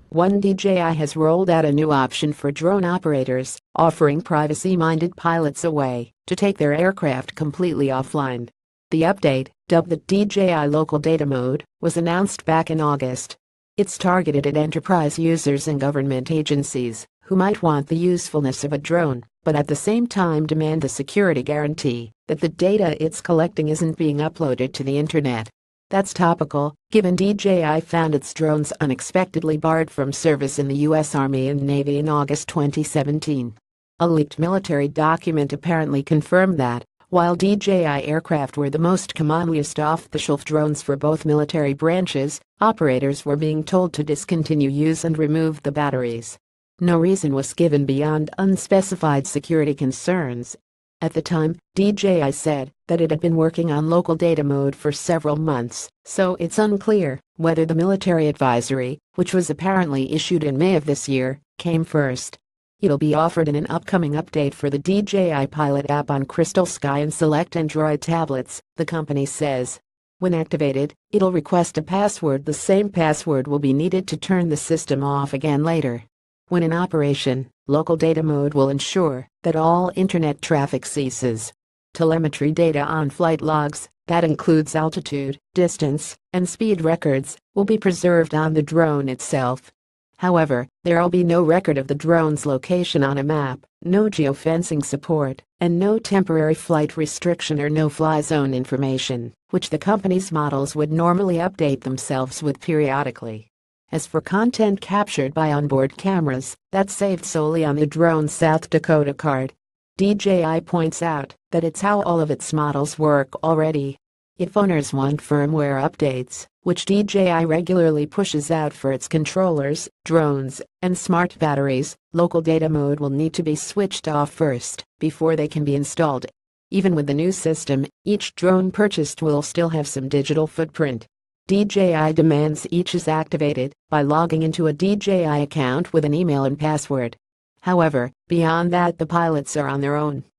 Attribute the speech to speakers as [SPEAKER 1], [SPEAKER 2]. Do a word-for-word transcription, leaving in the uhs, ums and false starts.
[SPEAKER 1] One D J I has rolled out a new option for drone operators, offering privacy-minded pilots a way to take their aircraft completely offline. The update, dubbed the D J I Local Data Mode, was announced back in August. It's targeted at enterprise users and government agencies who might want the usefulness of a drone, but at the same time demand the security guarantee that the data it's collecting isn't being uploaded to the internet. That's topical, given D J I found its drones unexpectedly barred from service in the U S Army and Navy in August twenty seventeen. A leaked military document apparently confirmed that, while D J I aircraft were the most commonly used off-the-shelf drones for both military branches, operators were being told to discontinue use and remove the batteries. No reason was given beyond unspecified security concerns. At the time, D J I said that it had been working on local data mode for several months, so it's unclear whether the military advisory, which was apparently issued in May of this year, came first. It'll be offered in an upcoming update for the D J I Pilot app on Crystal Sky and select Android tablets, the company says. When activated, it'll request a password. The same password will be needed to turn the system off again later. When in operation, local data mode will ensure that all internet traffic ceases. Telemetry data on flight logs, that includes altitude, distance, and speed records, will be preserved on the drone itself. However, there'll be no record of the drone's location on a map, no geofencing support, and no temporary flight restriction or no-fly zone information, which the company's models would normally update themselves with periodically. As for content captured by onboard cameras, that's saved solely on the drone's South Dakota card. D J I points out that it's how all of its models work already. If owners want firmware updates, which D J I regularly pushes out for its controllers, drones, and smart batteries, local data mode will need to be switched off first before they can be installed. Even with the new system, each drone purchased will still have some digital footprint. D J I demands each is activated by logging into a D J I account with an email and password. However, beyond that, the pilots are on their own.